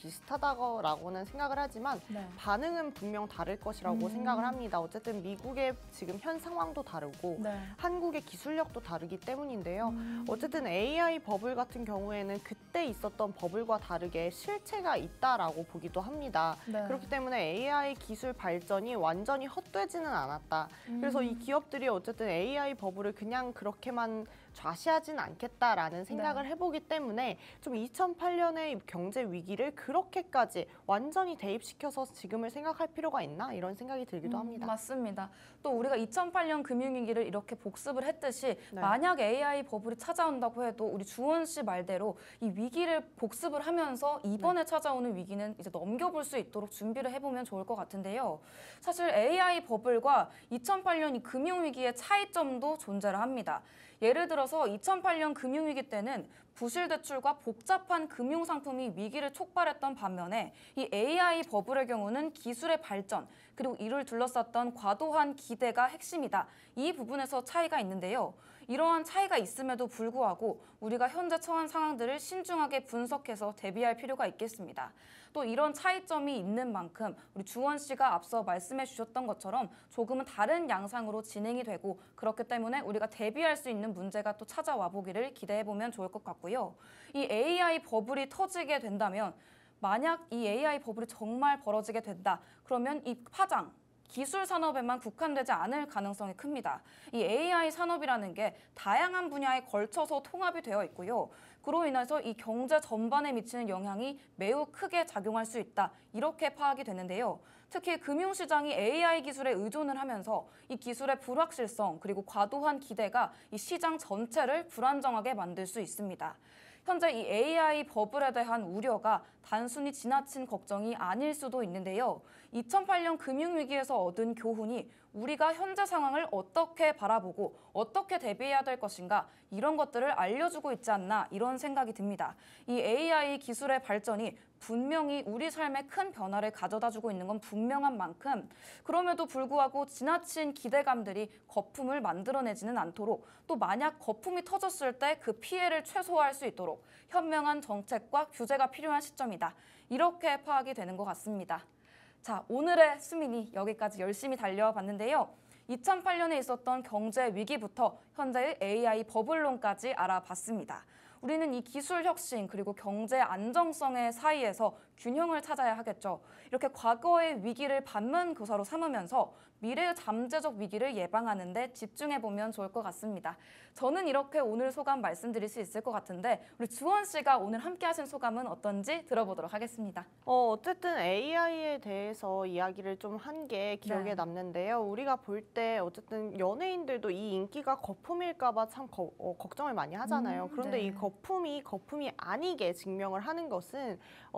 비슷하다고는 생각을 하지만 반응은 분명 다를 것이라고 생각을 합니다. 어쨌든 미국의 지금 현 상황도 다르고 한국의 기술력도 다르기 때문인데요. 어쨌든 AI 버블 같은 경우에는 그때 있었던 버블과 다르게 실체가 있다라고 보기도 합니다. 그렇기 때문에 AI 기술 발전이 완전히 헛되지는 않았다. 그래서 이 기업들이 어쨌든 AI 버블을 그냥 그렇게만 좌시하진 않겠다라는 생각을 해보기 때문에 좀 2008년의 경제 위기를 그렇게까지 완전히 대입시켜서 지금을 생각할 필요가 있나 이런 생각이 들기도 합니다. 맞습니다. 또 우리가 2008년 금융위기를 이렇게 복습을 했듯이 만약 AI 버블이 찾아온다고 해도 우리 주원 씨 말대로 이 위기를 복습을 하면서 이번에 찾아오는 위기는 이제 넘겨볼 수 있도록 준비를 해보면 좋을 것 같은데요. 사실 AI 버블과 2008년 이 금융위기의 차이점도 존재를 합니다. 예를 들어서 2008년 금융위기 때는 부실 대출과 복잡한 금융상품이 위기를 촉발했던 반면에 이 AI 버블의 경우는 기술의 발전 그리고 이를 둘러쌌던 과도한 기대가 핵심이다. 이 부분에서 차이가 있는데요. 이러한 차이가 있음에도 불구하고 우리가 현재 처한 상황들을 신중하게 분석해서 대비할 필요가 있겠습니다. 또 이런 차이점이 있는 만큼 우리 주원 씨가 앞서 말씀해 주셨던 것처럼 조금은 다른 양상으로 진행이 되고 그렇기 때문에 우리가 대비할 수 있는 문제가 또 찾아와 보기를 기대해 보면 좋을 것 같고요. 이 AI 버블이 터지게 된다면 만약 이 AI 버블이 정말 벌어지게 된다. 그러면 이 파장, 기술 산업에만 국한되지 않을 가능성이 큽니다. 이 AI 산업이라는 게 다양한 분야에 걸쳐서 통합이 되어 있고요. 그로 인해서 이 경제 전반에 미치는 영향이 매우 크게 작용할 수 있다. 이렇게 파악이 되는데요. 특히 금융시장이 AI 기술에 의존을 하면서 이 기술의 불확실성 그리고 과도한 기대가 이 시장 전체를 불안정하게 만들 수 있습니다. 현재 이 AI 버블에 대한 우려가 단순히 지나친 걱정이 아닐 수도 있는데요. 2008년 금융위기에서 얻은 교훈이 우리가 현재 상황을 어떻게 바라보고 어떻게 대비해야 될 것인가 이런 것들을 알려주고 있지 않나 이런 생각이 듭니다. 이 AI 기술의 발전이 분명히 우리 삶에 큰 변화를 가져다주고 있는 건 분명한 만큼 그럼에도 불구하고 지나친 기대감들이 거품을 만들어내지는 않도록 또 만약 거품이 터졌을 때 그 피해를 최소화할 수 있도록 현명한 정책과 규제가 필요한 시점이다. 이렇게 파악이 되는 것 같습니다. 자, 오늘의 수민이 여기까지 열심히 달려봤는데요. 2008년에 있었던 경제 위기부터 현재의 AI 버블론까지 알아봤습니다. 우리는 이 기술 혁신 그리고 경제 안정성의 사이에서 균형을 찾아야 하겠죠. 이렇게 과거의 위기를 반면교사로 삼으면서 미래의 잠재적 위기를 예방하는 데 집중해보면 좋을 것 같습니다. 저는 이렇게 오늘 소감 말씀드릴 수 있을 것 같은데 우리 주원 씨가 오늘 함께 하신 소감은 어떤지 들어보도록 하겠습니다. 어쨌든 AI에 대해서 이야기를 좀 한 게 기억에 남는데요. 우리가 볼 때 어쨌든 연예인들도 이 인기가 거품일까 봐 참 걱정을 많이 하잖아요. 그런데 이 거품이 아니게 증명을 하는 것은 막연한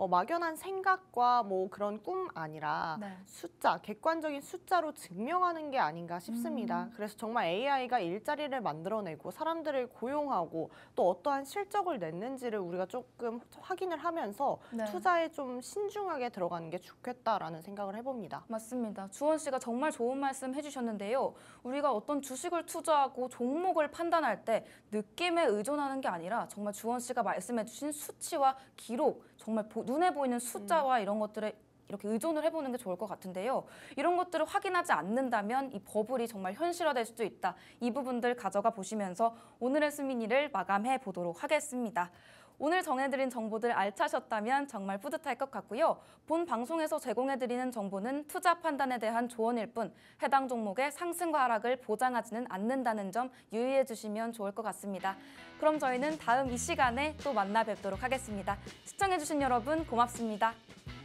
단순한 생각과 뭐 그런 꿈 아니라 네. 숫자, 객관적인 숫자로 증명하는 게 아닌가 싶습니다. 그래서 정말 AI가 일자리를 만들어내고 사람들을 고용하고 또 어떠한 실적을 냈는지를 우리가 조금 확인을 하면서 네. 투자에 좀 신중하게 들어가는 게 좋겠다라는 생각을 해봅니다. 맞습니다. 주원 씨가 정말 좋은 말씀 해주셨는데요. 우리가 어떤 주식을 투자하고 종목을 판단할 때 느낌에 의존하는 게 아니라 정말 주원 씨가 말씀해주신 수치와 기록, 정말 눈에 보이는 숫자와 이런 것들에 이렇게 의존을 해보는 게 좋을 것 같은데요. 이런 것들을 확인하지 않는다면 이 버블이 정말 현실화될 수도 있다. 이 부분들 가져가 보시면서 오늘의 수민이를 마감해 보도록 하겠습니다. 오늘 정해드린 정보들 알차셨다면 정말 뿌듯할 것 같고요. 본 방송에서 제공해드리는 정보는 투자 판단에 대한 조언일 뿐 해당 종목의 상승과 하락을 보장하지는 않는다는 점 유의해 주시면 좋을 것 같습니다. 그럼 저희는 다음 이 시간에 또 만나 뵙도록 하겠습니다. 시청해주신 여러분 고맙습니다.